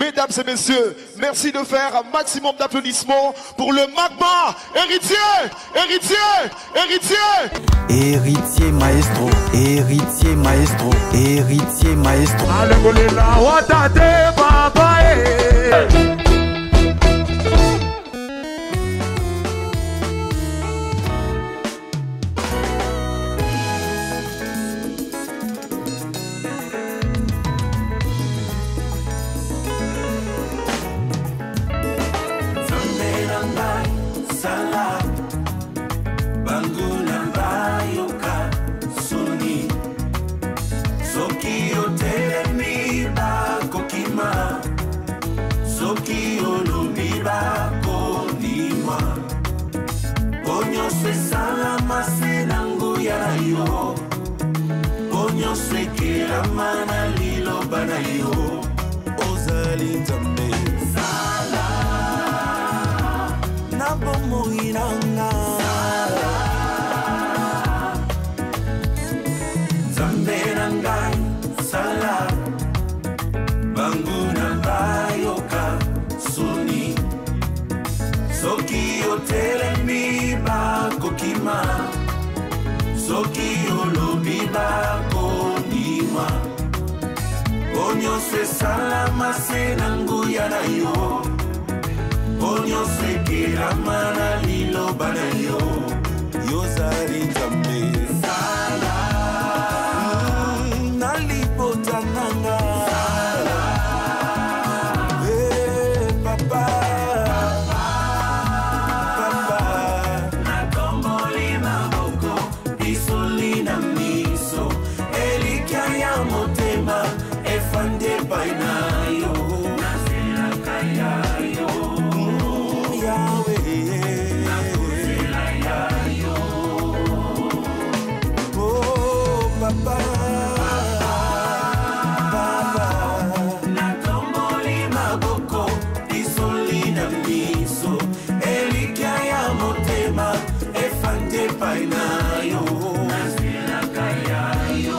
Mesdames et messieurs, merci de faire un maximum d'applaudissements pour le magma héritier, héritier, héritier. Héritier maestro, héritier maestro, héritier maestro. Aleluya, watate baba. Mana lilo bana yo ozali nzambe sala na bomoi nanga nzambe na ngai sala banguna bayoka soni soki otelemi bakokima soki olobi bakonima onyo se salama se nanguya na yo onyo se kiramana lilo bana yo yozali nzambe sala nalipota nanga sala papa papa natomboli maboko bisoli na miso elikia ya motema efande paina yo nasira kaya yo Yahweh nakusila ya yo oh papa papa natomboli maboko isoli na miso elikia ya motema efande paina yo nasira kaya yo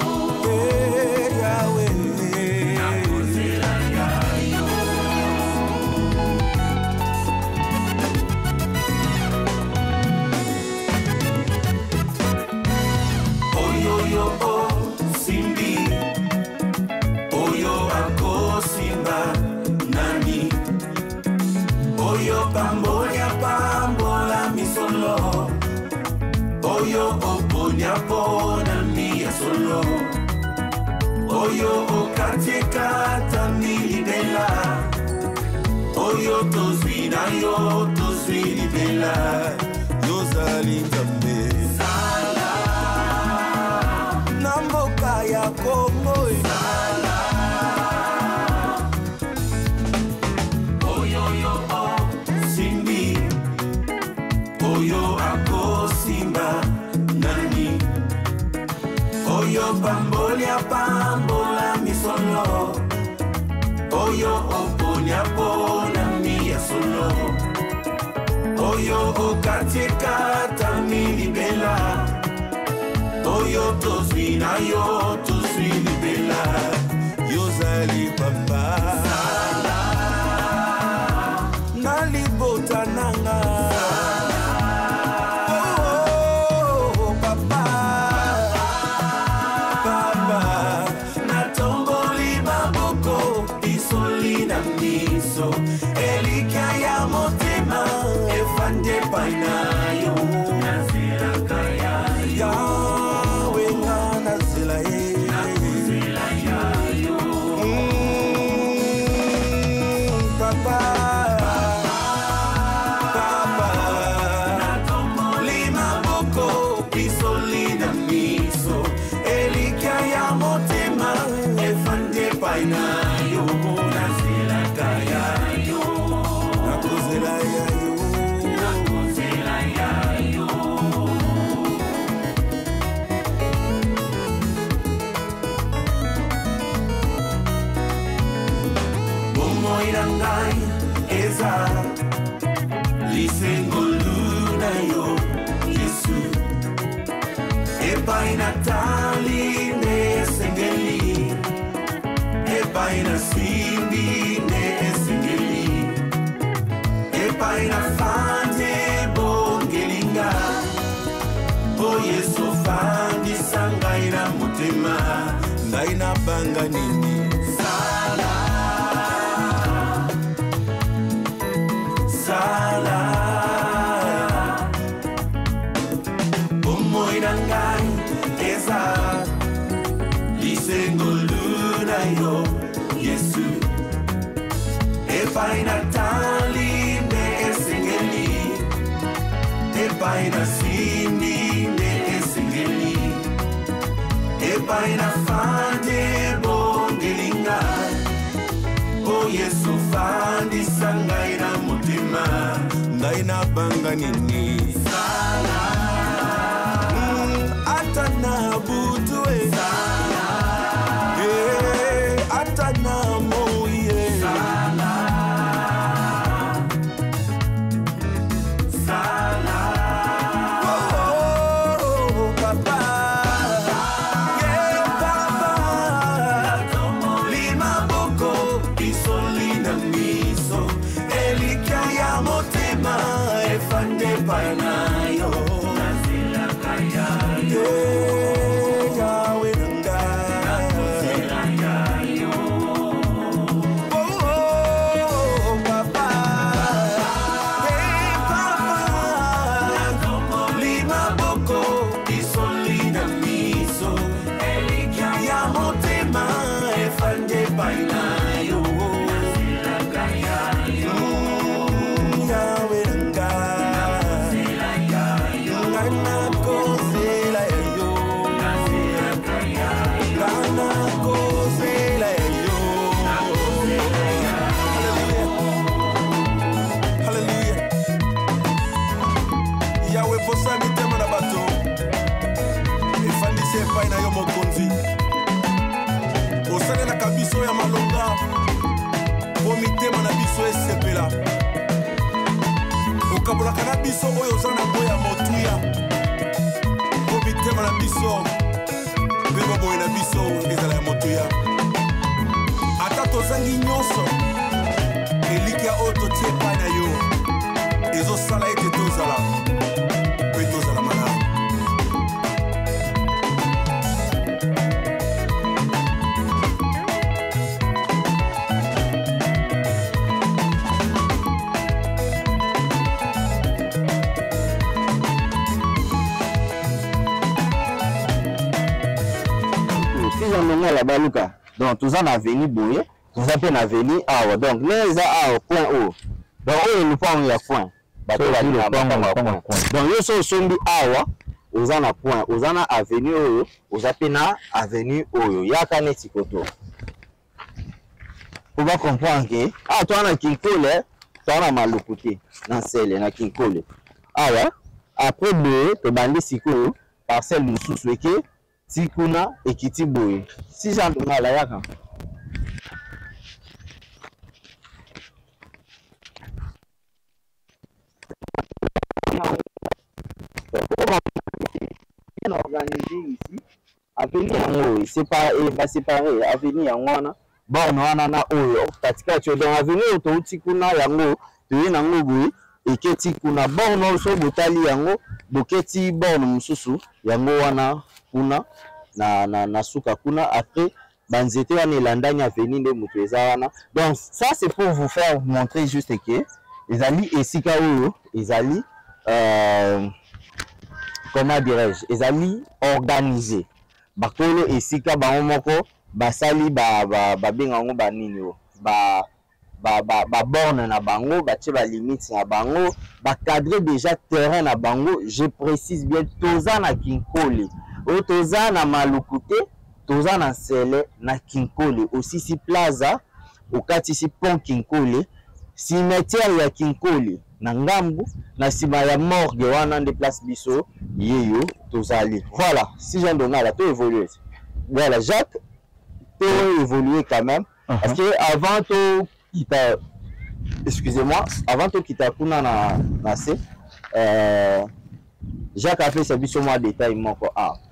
Pambola mi solo Oyo oponya pona mi solo Oyo okatekata mi libela Oyo tozwi libela Yozali nzambe sala namboka ya Kongo sala Oyo akosimba nani Oyo pambola misolo Oyo oponya pona miya solo Oyo okatekata milibela Oyo tozwi libela Yozali papa sala nalibota nanga Elikia ya motema efande paina yo nazila kaya Yahweh nazila yo papa papa natomboli maboko isoli na miso elikia ya motema efande paina yo nazila kaya Moirangai eza lisengo luna yo Yesu epaina tali ne sengeli epaina simbi ne Efaina fande bongelinga O Yesu fandi sangaina mutema Ngaina banga nini Sala Sala Omoina ngai Eza Lisengo luna yo Yesu Efaina tali ne esingeli Efaina sindi ne esingeli Efaina fande bongelinga O Yesu fandi sangaina mutima Ngaina banga nini Sala Atana butue Sala Atana moye Sala Sala Oh papa Yeah papa Lima boko Isolina miso Elikia ya motema Efande painayo Nasila kaya Yahweh nanga Nasila yayo Oh papa Hey papa Lima boko Isolina miso Elikia ya motema Efande painayo Nasila kaya Yahweh nanga Nasila yayo Ngana kozela yo Nasila kaya Ngana kozela yo Hallelujah Yahweh posa mitema na bato Efandisi epai na yo mokonzi Osale na kabiso ya malonga Po mitema na biso esepela Okabolaka na biso oyo oza na boya motuya Po mitema na biso Beba boye na biso ezala ya motuya Ata tozangi nyonso Elikia oyo totie epai na yo Ezosala ete tozala Pe tozala malamu là-bas, Lucas. Donc, tout ça, on a venu bouiller. Tout ça, on a venu à donc, les à point haut. Donc, on pas un point. Donc, ils sont sombi à aux en point. Aux en avenue, aux apena avenue, il y a qu'un petit coteau. On va comprendre que, ah, toi, on a qui colle, toi, on a mal au côté. Dans celle, on a qui colle. Ah ouais. Après, tu bandis si cool, parcelle de sous-souéké. Tikuna et Kitiboy. Si j'en donne à la yaka. Organisé ici, avenir c'est pas va séparer avenir wana bon wana na oyo katika tu dans avenir to tikuna yango tu na ngobu et que tikuna bon no so botali yango boketi bon mususu yango wana kuna na suka kuna après banzete wana elandani avenir de mutueza wana. Donc ça c'est pour vous faire montrer juste que les amis esika oyo ezali comment dirais-je, ezali organisé bakolo esika bango moko basali ba benga ngo ba nini yo ba borne na bango batie ba limite na bango ba cadrer déjà terrain na bango. Je précise bien toza na Kinkole o toza na Malukute toza na Sele na Kinkole aussi si plaza okati si pont Kinkole cimetière ya Kinkole na ngambu na sima ya morgue wana de place biso yeyo tozali. Voilà, si j'en donne là tout évolué. Voilà, Jacques tout évolué quand même parce que avant tout quitter, excusez-moi, avant tout quitter kuna na C Jacques a fait sa biso moi détail moko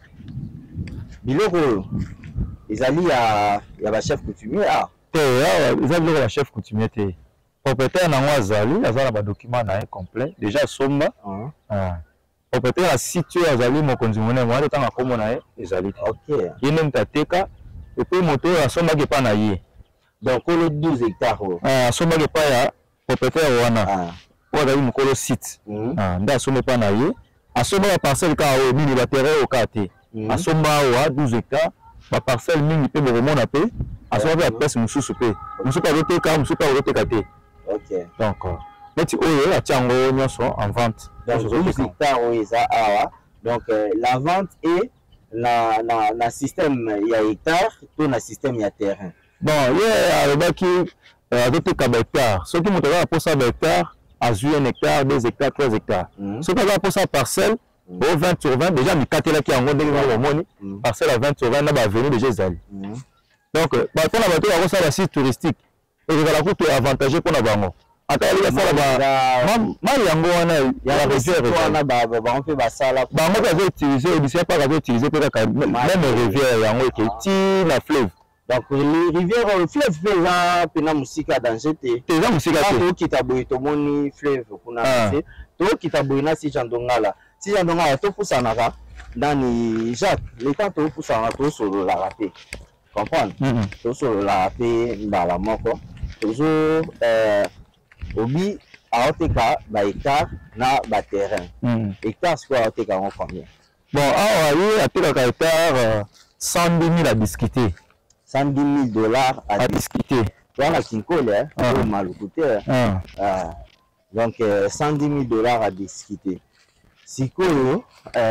biloko ezali ya ba chef coutumier ils ont le chef coutumier té propriétaire nango azali aza na ba document na complet déjà somba propriétaire a situé azali mokonzi monene mwana tanga komo na ye ezali OK yene mtateka et puis moto asomba ke pa na ye donc le 12 hectares asomba ke pa ya propriétaire wana azali mokolo site nda asomba pa na ye asomba ba parcelle ka o mini ba terrain au kate asomba wa 12 hectares ba parcelle mingi pe bomona pe asomba pe pesa mususu pe mususu pa roteka mususu pa roteka te OK donc neti oyo atiango nyonso en vente donc 12 hectares eza awa donc la vente est na système ya hectare to na système ya terrain bon ye alobaki azoteka ba hectare soki moto aza posa ba hectare azwi 1 hectare 2 hectares 3 hectares soki aza posa parcelle au 20 sur 20 déjà mikatelaki yango ndenge na bomoni parcelle à 20 sur 20 na ba avenue déjà ezali donc bato na bato bakosala site touristique ezala kutu avantageux mpona bango ata yali basala mali yango wana ya rivière wana bango mpe basala bango mpe azoutilize odisia mpaka azoutilize mpe kaka même rivière yango eke ti na fleuve donc rivière fleuve mpe eza mpena mosika danger te eza mosika te tokita boye tomoni fleuve kuna te tokita boye na sijandongala topusanaka ndani Jacques le temps topusanaka tosololaka te comprendre tosololaka te mbala moko tozo obi aoteka ba hectare na ba terrain hectare sikoyo aoteka yango combien bon awa ye atekaka hectare 110 000 à discuter 110 000 $ à discuter wana kinkole maluku te donc 110 000 $ à discuter sikoyo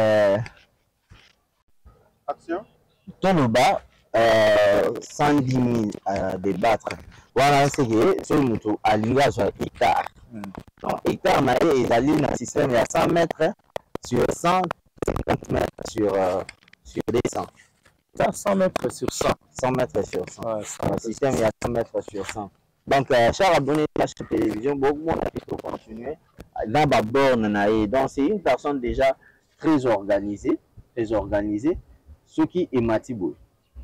action toloba 110 000 à débattre voilà c'est que ce moto alinga sur hectare donc hectare na ezali na système ya 100 mètres sur 100 50 mètres sur 200 100 mètres sur 100 100 mètres sur 100 le système ya 100 mètres sur 100 donc cher abonné de la télévision beaucoup monde peut continuer dans la borne na donc c'est une personne déjà très organisée ce qui est Matiboy.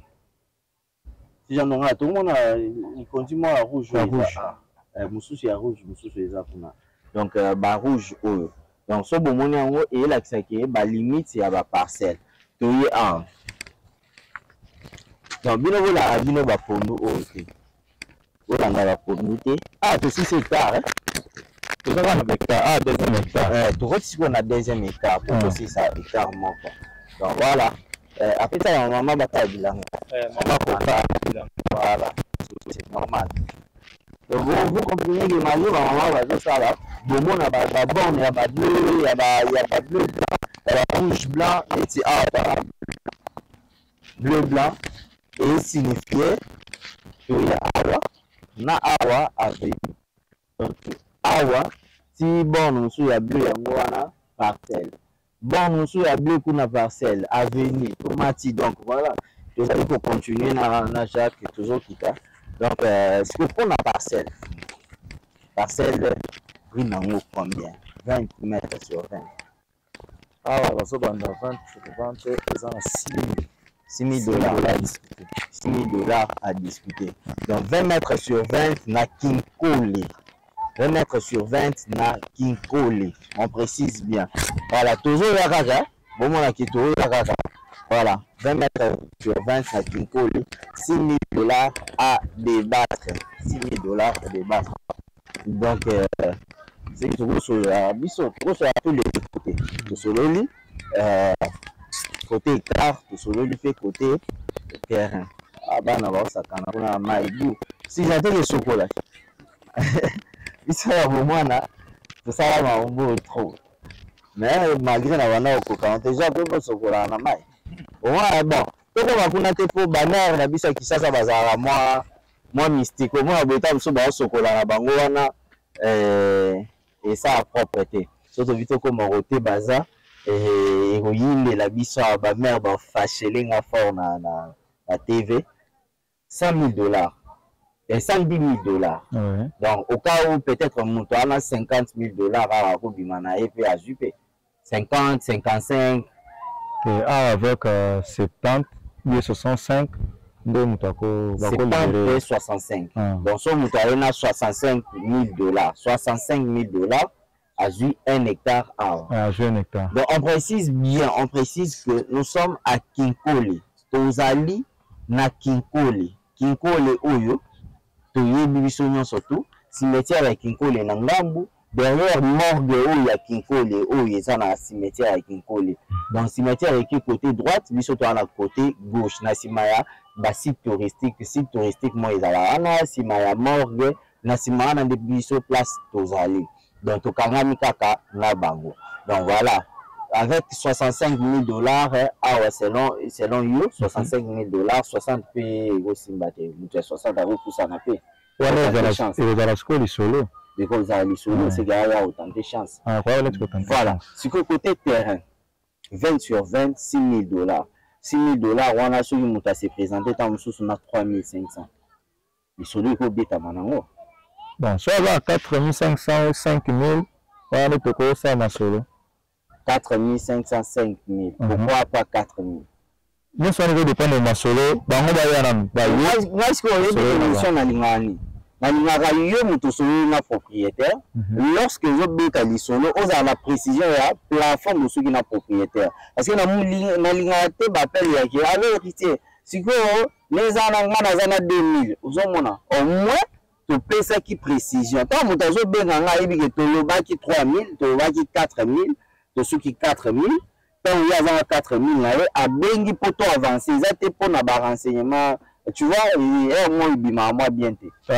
Si j'en ai tout le monde il continue à rouge mususu ya rouge mususu eza kuna donc ba rouge oyo donc so bomoni yango et la qui ba limite ya ba parcelle to ye en donc bino bola bino ba pondu oyo te olanga ba pondu te to 6 hectares to za na hectare deuxième hectare to roti ko na deuxième hectare pour aussi ça hectare moko donc voilà après ça maman bata bilanga maman kota voilà c'est normal donc vous comprenez que maman va ça là bon on a ba borne ya ba bleu ya ba bleu blanc rouge blanc et c'est bleu blanc et signifié que ya awa na awa avec donc awa si borne sous ya bleu yango wana parcelle bon sous ya bleu kuna parcelle avenue tomati donc voilà tu vas pour continuer na Jacques toujours kita donc ce que prend la parcelle prix nango combien 20 mètres sur 20 baso banda 20 eza na 6 000 $ à discuter 6 000 $ à discuter donc 20 mètres sur 20 na Kinkole 20 mètres sur 20 na Kinkole on précise bien voilà toujours la raga bon mon qui toujours la raga voilà 20 mètres sur 20 na Kinkole 6 000 $ à débattre 6 000 $ à débattre donc c'est toujours sur la biso toujours sur tous les côtés sur le lit côté hectare sur le lit fait côté terrain bana ba sakana kuna maibu si j'attends le chocolat ça va mwana ça va mambo trop mais malgré na wana okoka déjà pe chocolat na mai ouais bon toko bakuna te po banner na bisa kisasa bazara moi mystique moi beta biso ba chocolat na bango wana et ça propreté surtout vite comme roté baza et royine la biso ba mère ba fachelinga fort na TV 100 000 $. Et 110 000 $. ouais. Donc, au cas où peut-être mon toit a 50 000 $ à la Bimana et puis à Juppé. 50, 55. Et avec 70, 65, 70 et 65. Donc, si on a 65 000 $, 65 000 $, a eu 1 hectare à. Donc, on précise bien, on précise que nous sommes à Kinkole. Tozali na Kinkole. Kinkole Oyo. Toye Bibisonyon surtout. Cimetière à Kinkole na Ngambu. Derrière morgue Oyo à Kinkole. Oyo, ça na cimetière à Kinkole. Donc, cimetière est côté droite, bisoto à la côté gauche. Na simaya, site touristique. Site touristique, moi, ils ont simaya morgue. Na simaya, na biso place Tozali. Donc, au Kangami Kaka, na bango. Donc, voilà. Avec 65 000 $, selon you, 65 000 $, 60 p. 60 € pour ça, n'a pas. Because c'est qu'il y a autant de chances. Voilà. Ce que côté terrain, 20 sur 20, 6 000 $. 6 000 $, on a celui qui s'est présenté, on a 3 500. Il faut le copier à Manango. Bon, soit là, 4 500, 5 000, on a le coco, ça m'a solo. 4 500, 5 000. Pourquoi pas 4 000? Nous sommes arrivés dépend de ma solo. Bango bayaram. Moi, ce qu'on a dit, l'émission na lingani. Na lingara yo muto solo na propriétaire. Lorsque je beka li solo, on a la précision ya plafond de ceux qui na propriétaire. Parce que na lingara te bapel ya ki avec héritier. Si ko les ananga na zana 2000, uzomona. Au moins to pesa qui précision. Tant muto zo beka nga ibi ke to lobaki 3000, to lobaki 4000. De ceux qui 4 000, quand il y a 4 000, à Bengi poto avancé, ils étaient pour nos renseignements. Tu vois, moi, il bima moi bien.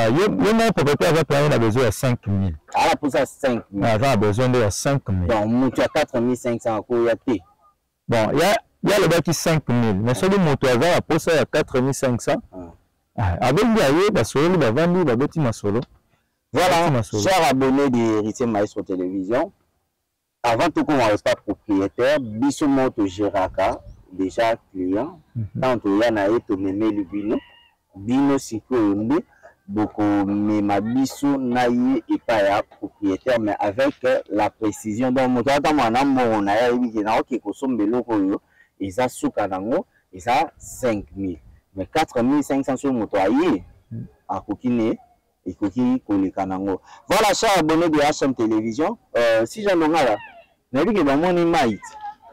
Le propriétaire va besoin de 5 000. Ah, pour ça, 5 000. Il a besoin de 5 000. Donc, tu as 4 500 il y a T. Bon, il y a le bâti 5 000. Mais celui qui a pour ça, il y a 4 500. Avec lui, parce qu'il va vendre le bâti solo. Voilà, chers abonnés d'Héritier Maestro Télévision. Avant tout, on n'est pas propriétaire, biso moto Géraka, déjà client. Quand on a été mémé le bino siko beaucoup mais ma biso naïe et pas propriétaire, mais avec la précision. Donc, mon tata on a eu qui n'a aucun consomme de l'eau, ils a soukanango, ils a 5 000. Mais 4 500 sur moto aïe, à Kokine. Et Koki Kolikanango. Voilà, chers abonnés de HM Télévision. Si j'en ai là, je dis que Bamoni Maït.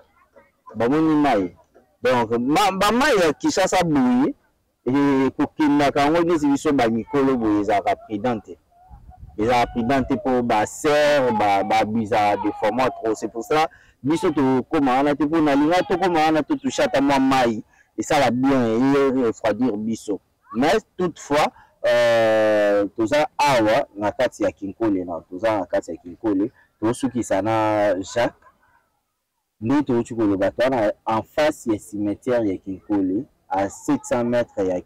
Bamoni Maït. Donc, Bamaï qui chasse à bouillir. Et Kokina Kango dit que sont Bamikolo, ils ont appris Dante. Ils ont appris Dante pour Basser, Bizarre, des formats trop. C'est pour ça, Biso to comment on a tout pour Nalina, tout comment on a tout touché à moi Maï. Et ça va bien refroidir Biso. Mais toutefois, toza awa na kati ya Kinkole na toza na kati ya Kinkole to suki sana Jacques ni to chukolo batana en face ya cimetière ya Kinkole à 700 mètres ya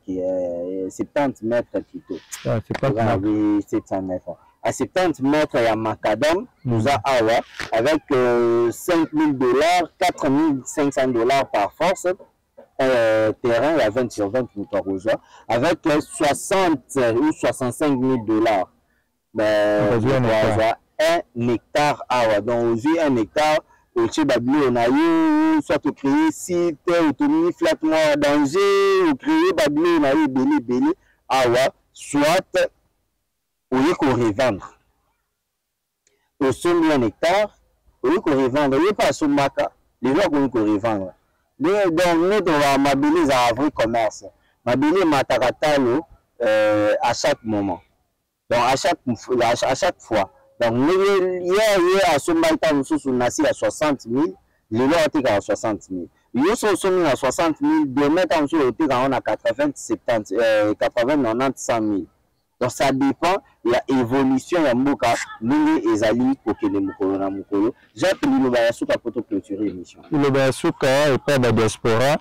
70 mètres plutôt. C'est pas 700 mètres. À 70 mètres ya Macadam toza awa avec 5 000 $, 4 500 $ par force. Terrain à 20 sur 20 avec 60 ou 65 000 $. Ben, 1 hectare. Donc, aujourd'hui, 1 hectare, au Tchébabli, on a eu soit au créer site, autonomie, flattement danger, au créer Babli, on a eu Béli, soit au lieu qu'on revendre. Au sommet 1 hectare, au lieu qu'on revendre, il n'y a pas à Soumaka, les gens qu'on revendre. Donc, nous devons mobiliser un vrai commerce. Mobiliser Mataratalo à chaque moment. Donc, à chaque fois. Donc, il y a à ce matin, nous sommes à 60 000. Les lois étaient à 60 000. Nous sommes à 60 000. Demain, nous sommes à 80, 70, 80, 90, 100 000. Donc, ça dépend de l'évolution de Mboka, nous et Ali, pour que les Mukolo. J'ai appelé le Bayasuka pour clôturer l'émission. Le Bayasuka et pas de la diaspora.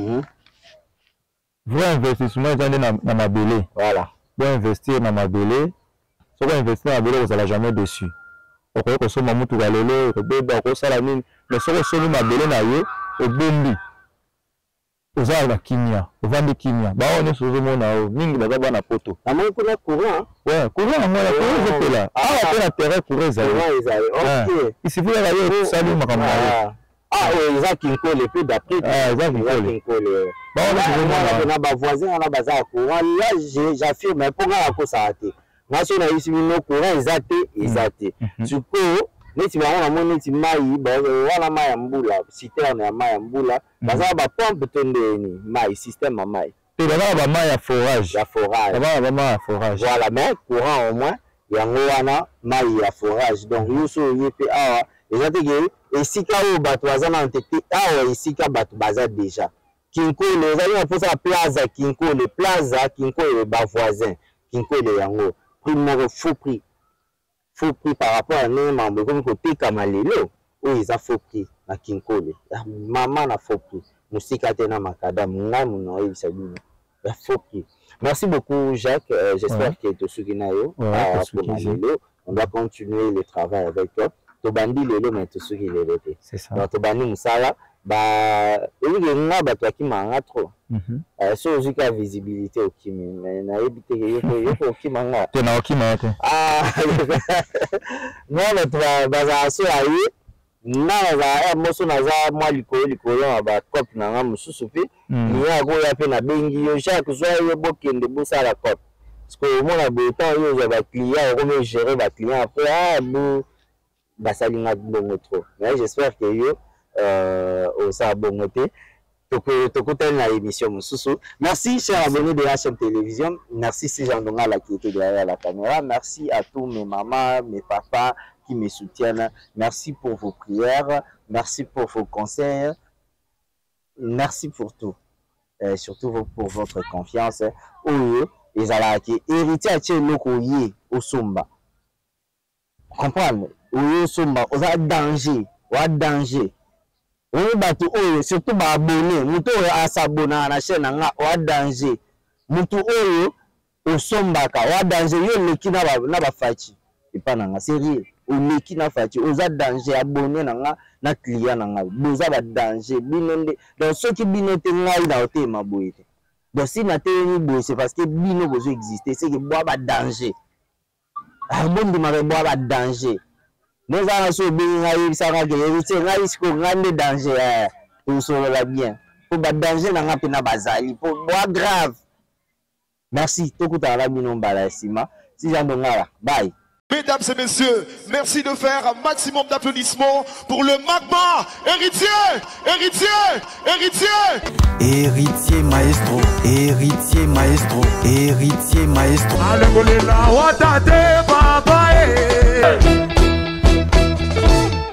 Vous investissement dans ma belé. Voilà. Vous investir dans ma belé. Si vous investissez dans ma belé, vous n'allez jamais dessus. Vous pouvez consommer mon tout galélé, vous pouvez consommer la mine. Mais si vous consommez ma belé, vous avez vous avez la kimia, vous vendez kimia. Bah on est sur le monde là, mingi baza na poto. Ah moi pour le courant. Ouais, courant moi la courant c'est là. Ah on a terrain pour ça. OK. Il suffit d'aller salut makambo. Ah oui, ils ont Kinkole, puis d'après, ils ont Kinkole. Bon, on a des voisins, on a des courants. Là, j'affirme, pour moi, ça a été. Moi, si on a ici nos courants, ils ont été. Du coup, neti bango na neti mai wana mai ya mbula citerne ya mai ya mbula baza ba pompe tondeni mai système ya mai et là ba mai ya forage ba mai ya forage voilà mais courant au moins yango wana mai ya forage donc yuso yepe awa ezatege esika o bato baza na ntete awa esika bato baza déjà Kinkole ezali na posa plaza Kinkole ba voisin Kinkole yango prix moko faux prix par rapport à nous membres comme côté Kamalelo où ils ont faux prix na Kinkole maman na faux prix musika tena makadam ngamu no ibisabino ya faux prix. Merci beaucoup Jacques, j'espère que tu soukinayo on doit continuer le travail avec toi to bandi lelo mais to soukilelo c'est ça donc to bandi musala ba elingi nga bato akimanga trop so ozika visibilité okimi mais na ebite yoko okimanga tena okima te non toi baza so ayi na za moso na za mwa likolo ba cop na nga mususu pe ni ya go ya pe na bengi yo chaque soir yo bokende bosa la cop parce que moi na betan yo za ba client comment gérer ba client après bo basalinga bongo trop mais j'espère que yo ça bongoté tokotel na émission mususu. Merci chers abonnés de la chaîne télévision, merci ces gens là qui étaient derrière la caméra, merci à tous mes mamans, mes papas qui me soutiennent, merci pour vos prières, merci pour vos conseils, merci pour tout, surtout pour votre confiance. Les alaki héritier à lokoye au somba. Comprendre? Au somba, au danger, au danger. On batu oyo surtout ba abonné muto oyo asabona na chaîne nga wa danger muto oyo osombaka wa danger yo leki na ba fachi ipana nga sérieux o leki na fachi oza danger abonné na nga na client na nga boza ba danger binonde donc ceux qui binote ngai na ote maboyete donc si na te ni boy c'est parce que bino bozo exister c'est que boa ba danger bon de ma boa ba danger. Nous allons se bénir, ça va gagner. C'est un risque de danger. Tout ça bien. Pour le danger, on a pas bazali. Pour boire grave. Merci. Tout le monde a la sima. Si j'en donne là, bye. Mesdames et messieurs, merci de faire un maximum d'applaudissements pour le magma héritier, héritier maestro, héritier maestro, héritier maestro. Allez,